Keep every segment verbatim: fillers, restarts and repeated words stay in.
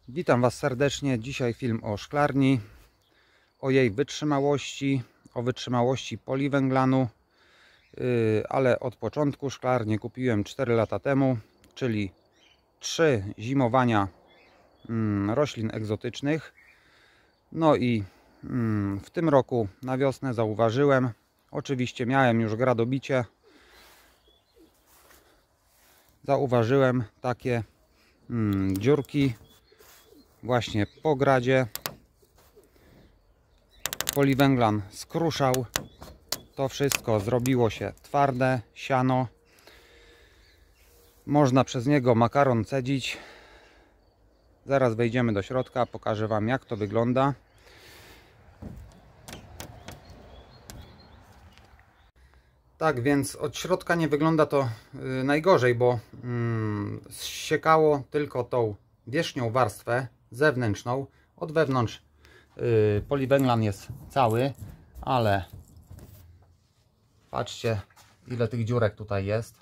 Witam Was serdecznie. Dzisiaj film o szklarni, o jej wytrzymałości, o wytrzymałości poliwęglanu, ale od początku. Szklarnię kupiłem cztery lata temu, czyli trzy zimowania roślin egzotycznych. No i w tym roku na wiosnę zauważyłem, oczywiście miałem już gradobicie, zauważyłem takie dziurki właśnie po gradzie. Poliwęglan skruszał to wszystko, zrobiło się twarde siano. Można przez niego makaron cedzić. Zaraz wejdziemy do środka, pokażę Wam, jak to wygląda. Tak więc od środka nie wygląda to yy, najgorzej, bo yy, zsiekało tylko tą wierzchnią warstwę zewnętrzną. Od wewnątrz yy, poliwęglan jest cały, ale patrzcie, ile tych dziurek tutaj jest.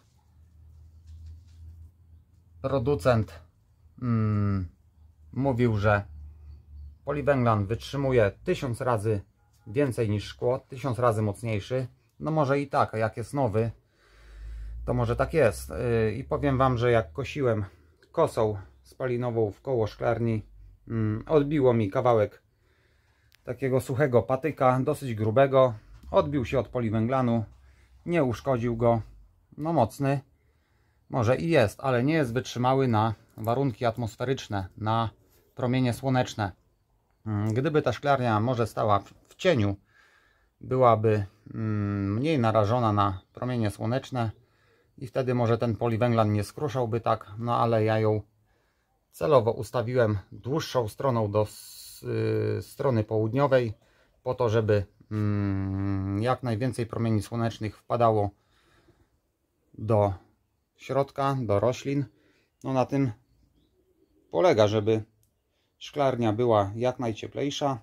Producent mm, mówił, że poliwęglan wytrzymuje tysiąc razy więcej niż szkło, tysiąc razy mocniejszy. No może i tak, a jak jest nowy, to może tak jest. Yy, I powiem Wam, że jak kosiłem kosą spalinową w koło szklarni, yy, odbiło mi kawałek takiego suchego patyka, dosyć grubego. Odbił się od poliwęglanu, nie uszkodził go. No mocny może i jest, ale nie jest wytrzymały na warunki atmosferyczne, na promienie słoneczne. Gdyby ta szklarnia może stała w cieniu, byłaby mniej narażona na promienie słoneczne i wtedy może ten poliwęglan nie skruszałby tak, no ale ja ją celowo ustawiłem dłuższą stroną do strony południowej, po to, żeby jak najwięcej promieni słonecznych wpadało do środka, do roślin. No na tym polega, żeby szklarnia była jak najcieplejsza.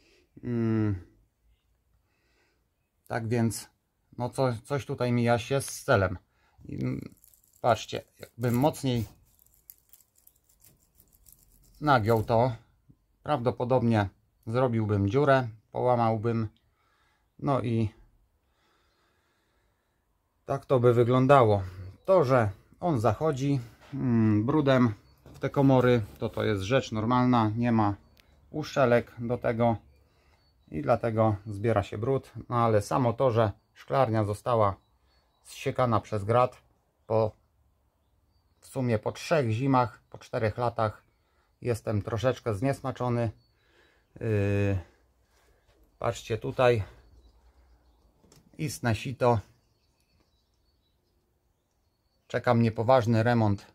Tak więc no co, coś tutaj mija się z celem. I patrzcie, jakbym mocniej nagiął to, prawdopodobnie zrobiłbym dziurę, połamałbym, no i tak to by wyglądało. To, że on zachodzi mm, brudem w te komory, to to jest rzecz normalna, nie ma uszczelek do tego i dlatego zbiera się brud. No ale samo to, że szklarnia została zsiekana przez grad po w sumie po trzech zimach, po czterech latach, jestem troszeczkę zniesmaczony. Yy, patrzcie tutaj, istne sito. Czeka mnie poważny remont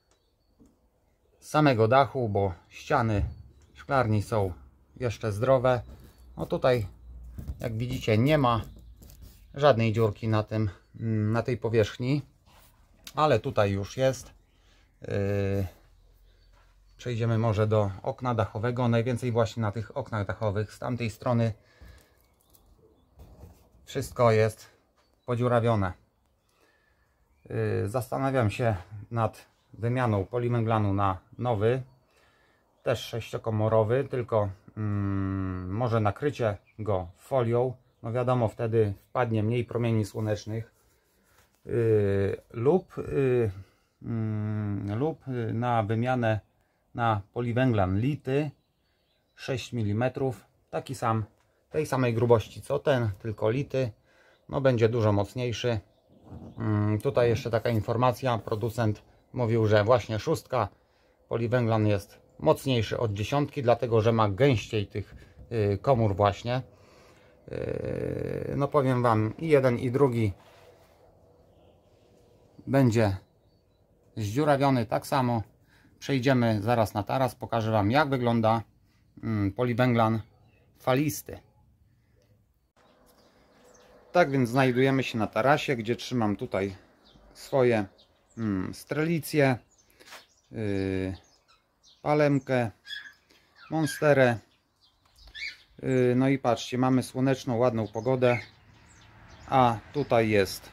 samego dachu, bo ściany szklarni są jeszcze zdrowe. No tutaj, jak widzicie, nie ma żadnej dziurki na tym, na tej powierzchni, ale tutaj już jest. Yy, przejdziemy może do okna dachowego. Najwięcej właśnie na tych oknach dachowych. Z tamtej strony wszystko jest podziurawione. Yy, zastanawiam się nad wymianą poliwęglanu na nowy, też sześciokomorowy, tylko mm, może nakrycie go folią. No wiadomo, wtedy wpadnie mniej promieni słonecznych. Yy, lub, yy, yy, lub na wymianę na poliwęglan lity sześć milimetrów, taki sam, tej samej grubości co ten, tylko lity. No będzie dużo mocniejszy. Yy, tutaj jeszcze taka informacja, producent mówił, że właśnie szóstka poliwęglan jest mocniejszy od dziesiątki, dlatego że ma gęściej tych yy, komór właśnie. Yy, no powiem Wam, i jeden i drugi będzie zdziurawiony tak samo. Przejdziemy zaraz na taras, pokażę Wam, jak wygląda mm, poliwęglan falisty. Tak więc znajdujemy się na tarasie, gdzie trzymam tutaj swoje mm, strelicje, yy, palemkę, monsterę. Yy, no i patrzcie, mamy słoneczną, ładną pogodę, a tutaj jest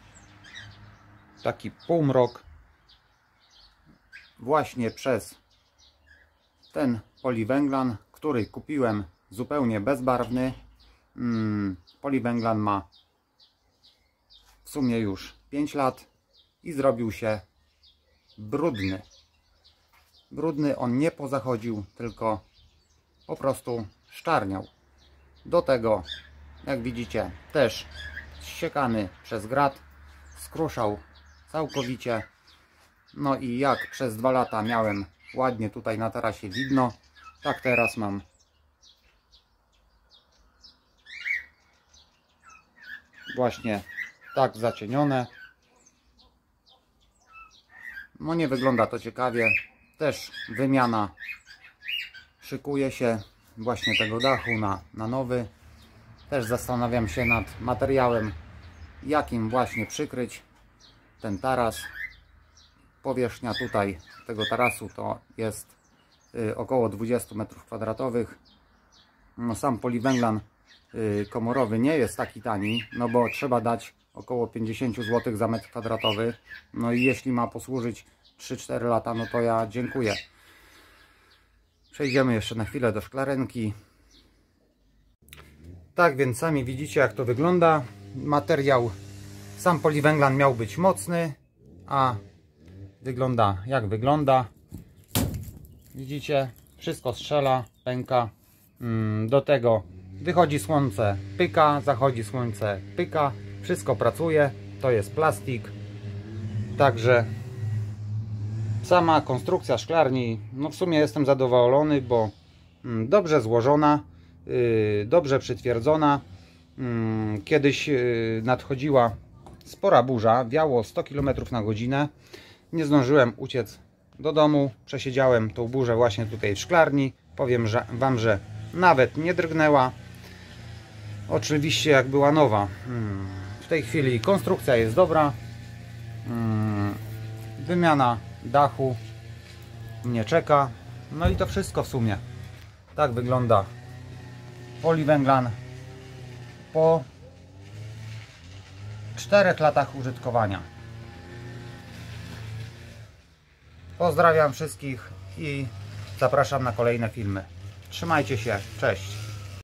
taki półmrok właśnie przez ten poliwęglan, który kupiłem zupełnie bezbarwny. Poliwęglan ma w sumie już pięć lat i zrobił się brudny. Brudny on nie pozachodził, tylko po prostu szczarniał. Do tego, jak widzicie, też zsiekany przez grat, skruszał całkowicie. No i jak przez dwa lata miałem ładnie tutaj na tarasie widno, tak teraz mam właśnie tak zacienione. No nie wygląda to ciekawie. Też wymiana szykuje się właśnie tego dachu na, na nowy. Też zastanawiam się nad materiałem, jakim właśnie przykryć ten taras. Powierzchnia tutaj tego tarasu to jest y, około dwadzieścia metrów kwadratowych. No, sam poliwęglan y, komorowy nie jest taki tani, no bo trzeba dać około pięćdziesiąt złotych za metr kwadratowy. No i jeśli ma posłużyć trzy cztery lata, no to ja dziękuję. Przejdziemy jeszcze na chwilę do szklarenki. Tak więc sami widzicie, jak to wygląda. Materiał, sam poliwęglan miał być mocny, a wygląda jak wygląda. Widzicie, wszystko strzela, pęka. Do tego wychodzi słońce, pyka, zachodzi słońce, pyka. Wszystko pracuje, to jest plastik. Także sama konstrukcja szklarni, no w sumie jestem zadowolony, bo dobrze złożona, dobrze przytwierdzona. Kiedyś nadchodziła spora burza, wiało sto kilometrów na godzinę. Nie zdążyłem uciec do domu, przesiedziałem tą burzę właśnie tutaj w szklarni. Powiem że, wam, że nawet nie drgnęła. Oczywiście jak była nowa. W tej chwili konstrukcja jest dobra. Wymiana dachu mnie czeka. No i to wszystko w sumie. Tak wygląda poliwęglan po czterech latach użytkowania. Pozdrawiam wszystkich i zapraszam na kolejne filmy. Trzymajcie się, cześć!